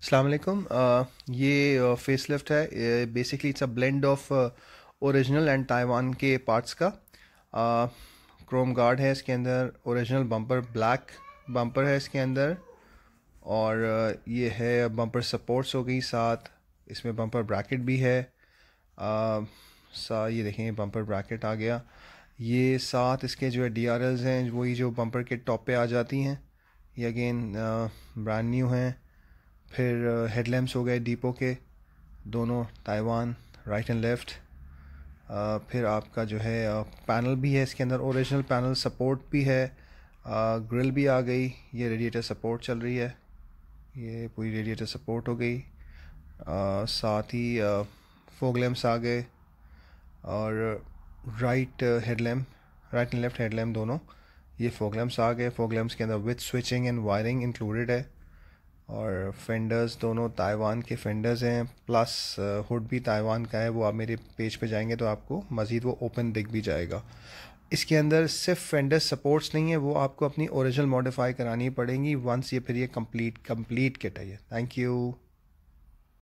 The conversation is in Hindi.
अस्सलाम वालेकुम। ये फेसलिफ्ट है। Basically it's a blend of original and Taiwan के पार्ट्स का। क्रोम गार्ड है इसके अंदर, ओरिजिनल बम्पर ब्लैक बम्पर है इसके अंदर, और ये है बम्पर सपोर्ट्स हो गई साथ। इसमें बम्पर ब्रैकेट भी है। ये देखें, बम्पर ब्रैकेट आ गया। ये साथ इसके जो है DRLs हैं, वही जो बम्पर के टॉप पे आ जाती हैं। ये अगेन ब्रांड न्यू हैं। फिर हेडलैम्प्स हो गए डीपो के, दोनों ताइवान, राइट एंड लेफ़्ट। फिर आपका जो है पैनल भी है इसके अंदर, ओरिजिनल पैनल सपोर्ट भी है। ग्रिल भी आ गई। ये रेडिएटर सपोर्ट चल रही है, ये पूरी रेडिएटर सपोर्ट हो गई। साथ ही फॉग लैम्प्स आ गए, और राइट एंड लेफ़्ट हेडलैम्प दोनों, ये फॉग लैम्प्स आ गए। फॉग लैम्प्स के अंदर with switching and wiring included है। और फेंडर्स दोनों ताइवान के फेंडर्स हैं, प्लस हुड भी ताइवान का है। वो आप मेरे पेज पे जाएंगे तो आपको मज़ीद वो ओपन दिख भी जाएगा। इसके अंदर सिर्फ फेंडर सपोर्ट्स नहीं है, वो आपको अपनी ओरिजिनल मॉडिफाई करानी पड़ेंगी वंस ये फिर ये कंप्लीट किट है ये। Thank you.